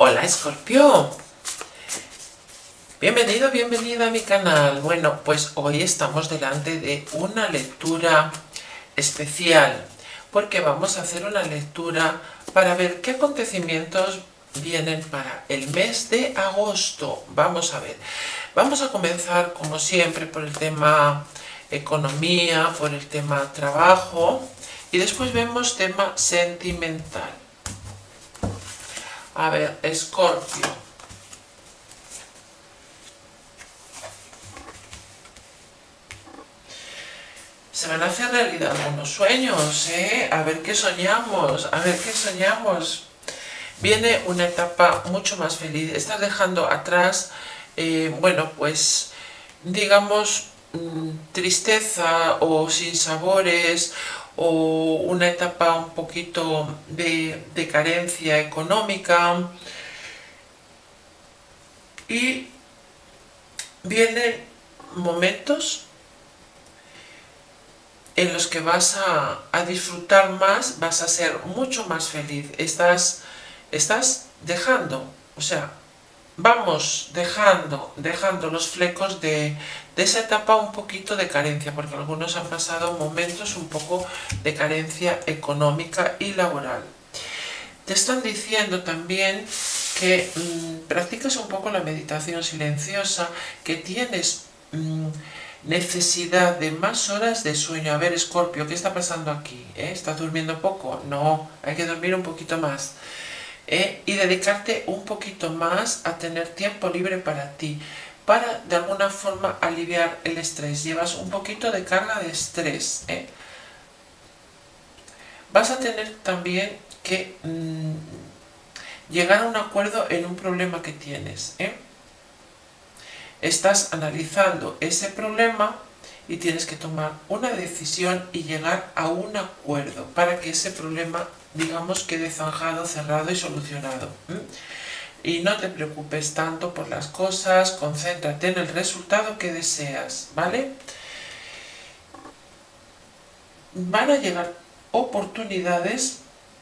Hola Escorpio, bienvenido, bienvenida a mi canal. Bueno, pues hoy estamos delante de una lectura especial porque vamos a hacer una lectura para ver qué acontecimientos vienen para el mes de agosto. Vamos a ver, vamos a comenzar como siempre por el tema economía, por el tema trabajo y después vemos tema sentimental. A ver, Escorpio. Se van a hacer realidad algunos sueños, ¿eh? A ver qué soñamos, a ver qué soñamos. Viene una etapa mucho más feliz. Estás dejando atrás, bueno, pues, digamos, tristeza o sinsabores o una etapa un poquito de carencia económica. Y vienen momentos en los que vas a disfrutar más, vas a ser mucho más feliz. Estás dejando, o sea, vamos dejando los flecos de esa etapa un poquito de carencia, porque algunos han pasado momentos un poco de carencia económica y laboral. Te están diciendo también que practiques un poco la meditación silenciosa, que tienes necesidad de más horas de sueño. A ver, Escorpio, ¿qué está pasando aquí? ¿Estás durmiendo poco? No, hay que dormir un poquito más. Y dedicarte un poquito más a tener tiempo libre para ti, para de alguna forma aliviar el estrés. Llevas un poquito de carga de estrés. Vas a tener también que llegar a un acuerdo en un problema que tienes. Estás analizando ese problema y tienes que tomar una decisión y llegar a un acuerdo para que ese problema, digamos, quede zanjado, cerrado y solucionado. Y no te preocupes tanto por las cosas, concéntrate en el resultado que deseas, ¿vale? Van a llegar oportunidades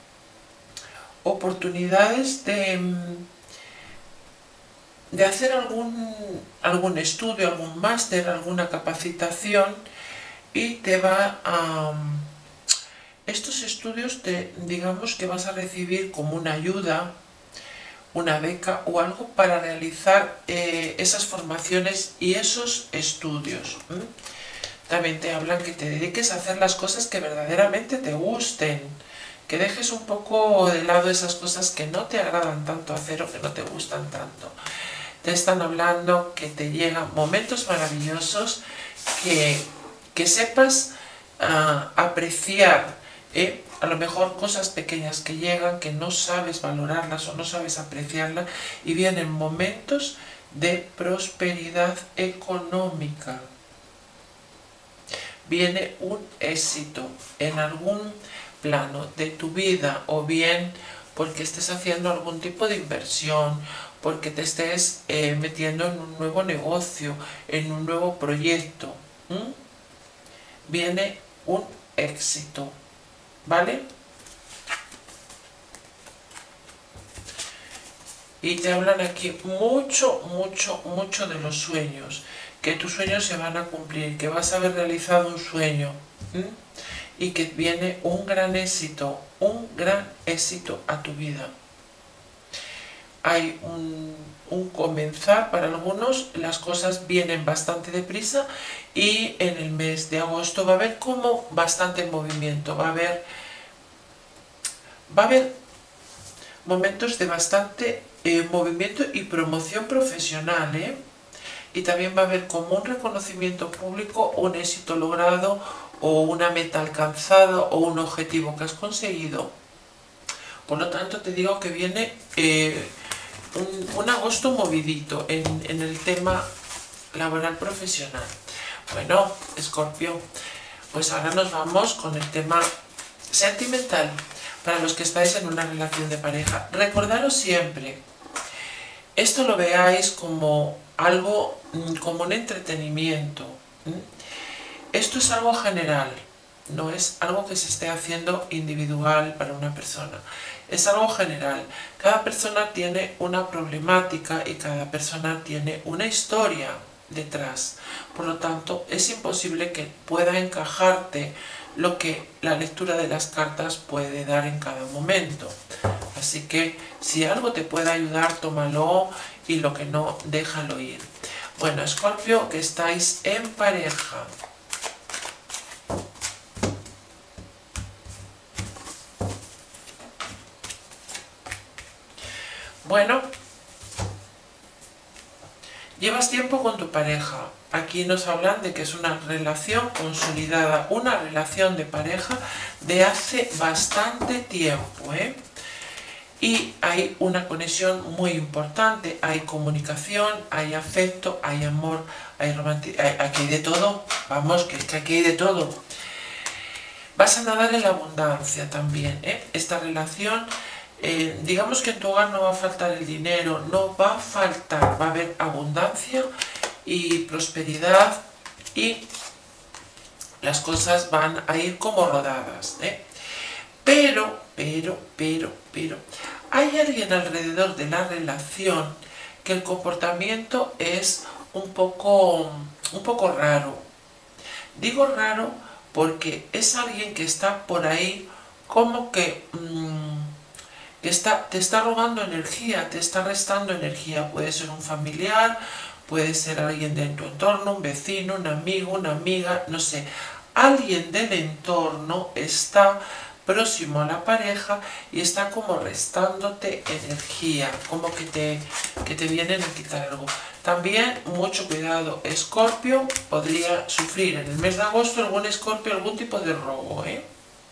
de hacer algún estudio, algún máster, alguna capacitación y te va a... Estos estudios digamos que vas a recibir como una ayuda, una beca o algo para realizar esas formaciones y esos estudios. También te hablan que te dediques a hacer las cosas que verdaderamente te gusten, que dejes un poco de lado esas cosas que no te agradan tanto hacer o que no te gustan tanto. Te están hablando que te llegan momentos maravillosos, que sepas apreciar, a lo mejor cosas pequeñas que llegan, que no sabes valorarlas o no sabes apreciarlas, y vienen momentos de prosperidad económica. Viene un éxito en algún plano de tu vida, o bien porque estés haciendo algún tipo de inversión, porque te estés metiendo en un nuevo negocio, en un nuevo proyecto. Viene un éxito, ¿vale? Y te hablan aquí mucho, mucho, mucho de los sueños, que tus sueños se van a cumplir, que vas a haber realizado un sueño, y que viene un gran éxito a tu vida. Hay un comenzar para algunos, las cosas vienen bastante deprisa y en el mes de agosto va a haber como bastante movimiento, va a haber momentos de bastante movimiento y promoción profesional, y también va a haber como un reconocimiento público, un éxito logrado o una meta alcanzada o un objetivo que has conseguido. Por lo tanto te digo que viene un agosto movidito en el tema laboral profesional. Bueno, Escorpio, pues ahora nos vamos con el tema sentimental. Para los que estáis en una relación de pareja, recordaros siempre, esto lo veáis como algo, como un entretenimiento. Esto es algo general, no es algo que se esté haciendo individual para una persona, es algo general. Cada persona tiene una problemática y cada persona tiene una historia detrás, por lo tanto es imposible que pueda encajarte lo que la lectura de las cartas puede dar en cada momento. Así que si algo te puede ayudar, tómalo, y lo que no, déjalo ir. Bueno, Escorpio, que estáis en pareja. Bueno, llevas tiempo con tu pareja. Aquí nos hablan de que es una relación consolidada, una relación de pareja de hace bastante tiempo, ¿eh? Y hay una conexión muy importante, hay comunicación, hay afecto, hay amor, hay romanticismo, aquí hay de todo, vamos, que es que aquí hay de todo. Vas a nadar en la abundancia también, ¿eh? Esta relación, digamos que en tu hogar no va a faltar el dinero, no va a faltar, va a haber abundancia y prosperidad y las cosas van a ir como rodadas, ¿eh? Pero, hay alguien alrededor de la relación que el comportamiento es un poco raro. Digo raro porque es alguien que está por ahí como que te está robando energía, te está restando energía. Puede ser un familiar, puede ser alguien de tu entorno, un vecino, un amigo, una amiga, no sé. Alguien del entorno está próximo a la pareja y está como restándote energía, como que te vienen a quitar algo. También mucho cuidado, Escorpio podría sufrir en el mes de agosto algún Escorpio algún tipo de robo, ¿eh?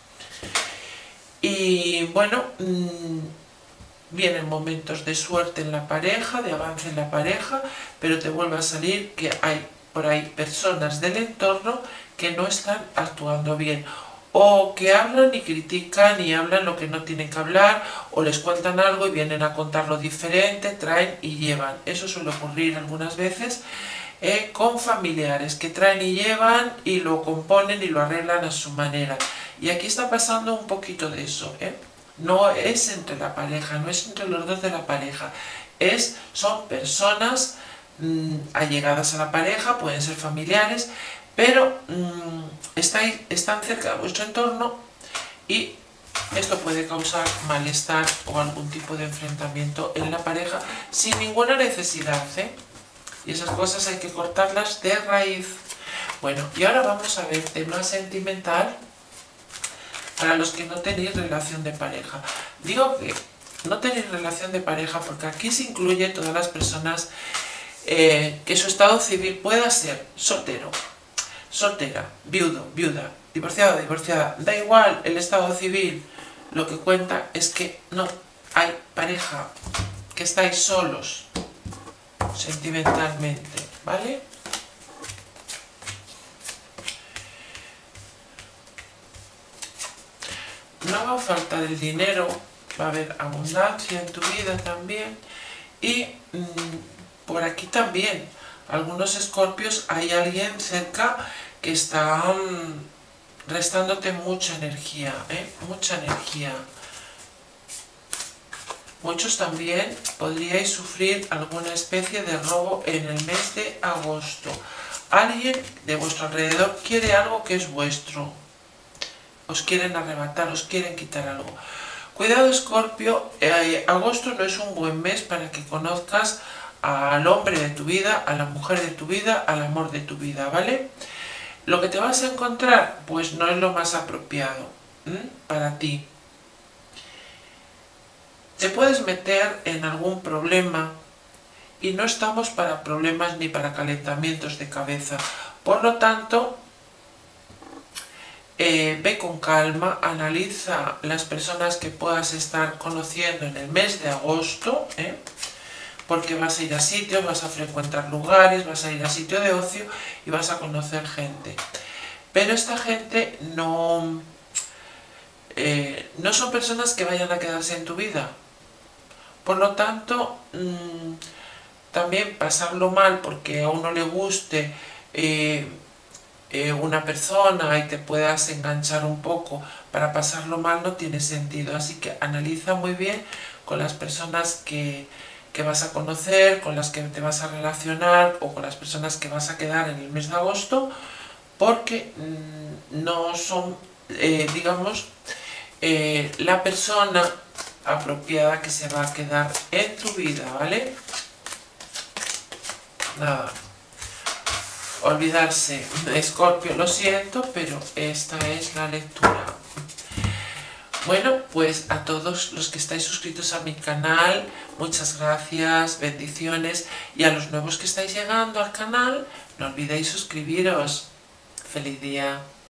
Y bueno, vienen momentos de suerte en la pareja, de avance en la pareja, pero te vuelve a salir que hay por ahí personas del entorno que no están actuando bien, o que hablan y critican y hablan lo que no tienen que hablar, o les cuentan algo y vienen a contarlo diferente, traen y llevan. Eso suele ocurrir algunas veces con familiares que traen y llevan y lo componen y lo arreglan a su manera. Y aquí está pasando un poquito de eso, ¿eh? No es entre la pareja, no es entre los dos de la pareja, son personas allegadas a la pareja, pueden ser familiares, pero están cerca de vuestro entorno y esto puede causar malestar o algún tipo de enfrentamiento en la pareja sin ninguna necesidad, ¿eh? Y esas cosas hay que cortarlas de raíz. Bueno, y ahora vamos a ver tema sentimental para los que no tenéis relación de pareja. Digo que no tenéis relación de pareja porque aquí se incluye todas las personas que su estado civil pueda ser soltero, soltera, viudo, viuda, divorciado, divorciada, da igual el estado civil, lo que cuenta es que no hay pareja, que estáis solos sentimentalmente, ¿vale? No va a faltar el dinero, va a haber abundancia en tu vida también y por aquí también, algunos escorpios, hay alguien cerca que está restándote mucha energía, mucha energía. Muchos también podríais sufrir alguna especie de robo en el mes de agosto. Alguien de vuestro alrededor quiere algo que es vuestro. Os quieren arrebatar, os quieren quitar algo. Cuidado, Escorpio, agosto no es un buen mes para que conozcas al hombre de tu vida, a la mujer de tu vida, al amor de tu vida, ¿vale? Lo que te vas a encontrar, pues no es lo más apropiado para ti. Te puedes meter en algún problema y no estamos para problemas ni para calentamientos de cabeza. Por lo tanto, ve con calma, analiza las personas que puedas estar conociendo en el mes de agosto, porque vas a ir a sitios, vas a frecuentar lugares, vas a ir a sitio de ocio y vas a conocer gente. Pero esta gente no son personas que vayan a quedarse en tu vida. Por lo tanto, también pasarlo mal porque a uno le guste una persona y te puedas enganchar un poco para pasarlo mal, no tiene sentido. Así que analiza muy bien con las personas que vas a conocer, con las que te vas a relacionar o con las personas que vas a quedar en el mes de agosto, porque no son, digamos, la persona apropiada que se va a quedar en tu vida, ¿vale? Nada, olvidarse. Escorpio, lo siento, pero esta es la lectura. Bueno, pues a todos los que estáis suscritos a mi canal, muchas gracias, bendiciones, y a los nuevos que estáis llegando al canal, no olvidéis suscribiros. ¡Feliz día!